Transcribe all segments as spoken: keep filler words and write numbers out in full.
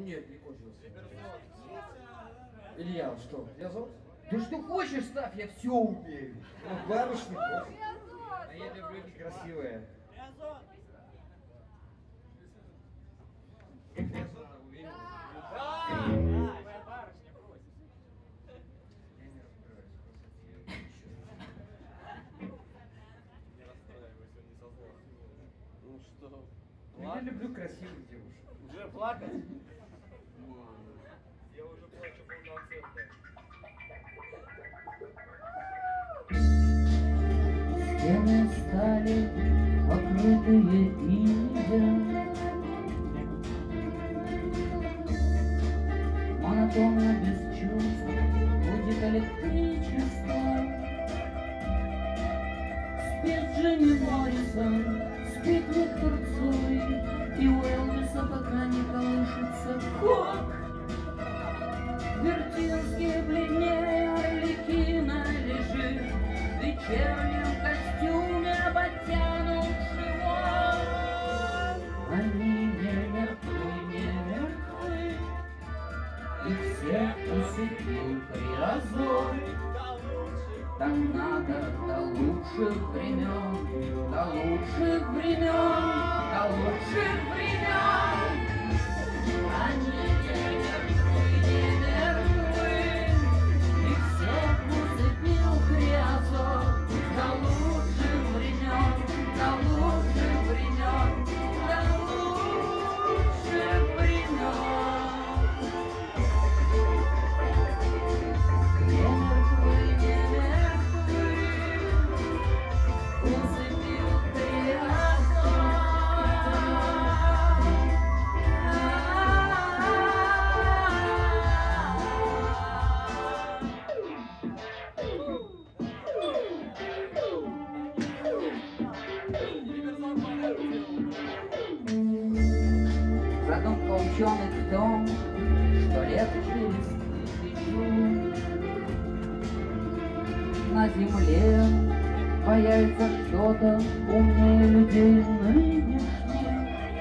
Нет, не кончилось. Илья, что? Я зовут? Да что хочешь, ставь, я все умею. Ну, барышня, вот. А я люблю некрасивые. Как меня зовут, уверен? Ну что? Я люблю красивых девушек. Уже плакать? Я уже плачу полноценно. Стены стали покрытые инеем, монотонно без чувств будет электричество. Спит Джимми Моррисон, спит Виктор Цой, и у Элвиса пока не колышется кок. Вертинский бледнее Арлекина лежит в вечернем костюме, подтянут живот. Они не мертвы, не мертвы, их всех усыпил приозор. Так надо до лучших времен, до лучших времен, до лучших времен. Они не мертвы, не мертвы, их всех усыпил приозор. До лучших времен, до лучших времен, до лучших времен. Не мертвы, не мертвы, усыпил приозор. Задумка ученых в том, что лет через тысячу на Земле появится что-то умнее людей нынешних.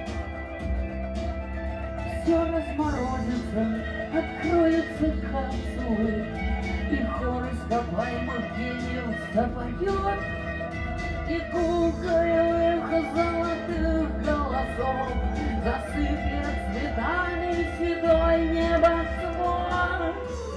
Все разморозится, откроются капсулы, и хор ископаемых гениев запоет, и гулкое эхо золотых голосов засыплет цветами седой небосвод.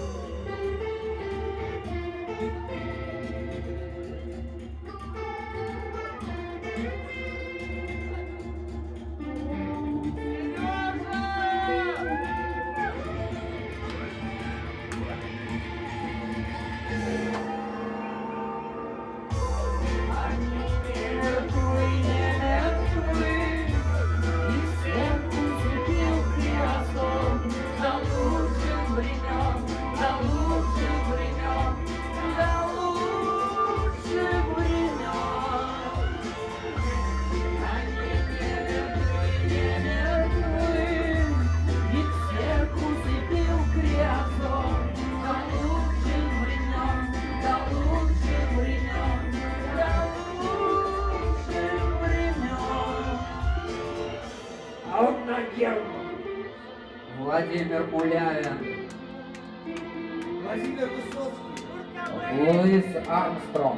А он на Герман. Владимир Мулявин, Владимир Высоцкий. Луис Армстронг,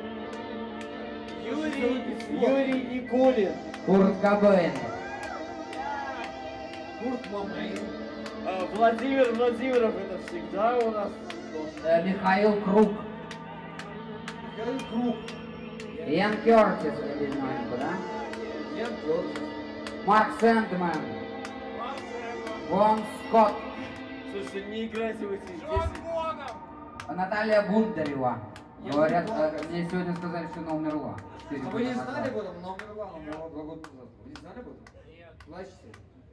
Юрий, Юрий Никулин. Курт Кобейн, Курт Мамей. А, Владимир Владимиров, это всегда у нас должен. э, Михаил Круг, Михаил Круг. Иэн Кертис, или маленько, да? Ян Кертис. Марк Сэндман, Вон Скотт, Слушай, не играйте в эти десять. Наталья Бундарева. Говорят, э, мне сегодня сказали, что она умерла. Четыре А вы не года знали назад. об этом? Она умерла, она умерла два года назад. Вы не знали об этом? Нет. Плачете?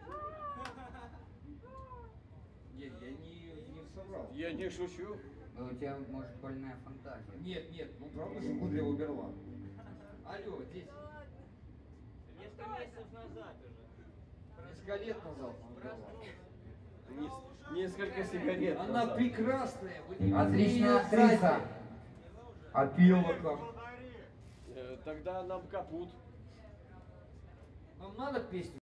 Нет, я не, не соврал. Я не шучу. Ну, у тебя, может, больная фантазия. Нет, нет, ну правда, что Гудрева умерла. Алло, дети. Несколько месяцев назад уже. Несколько лет назад она умерла. Нес- Несколько сигарет. Она назад. прекрасная. Вы не Отличная видели актриса. сзади. А пила как? Э, Тогда нам капут. Нам надо песню.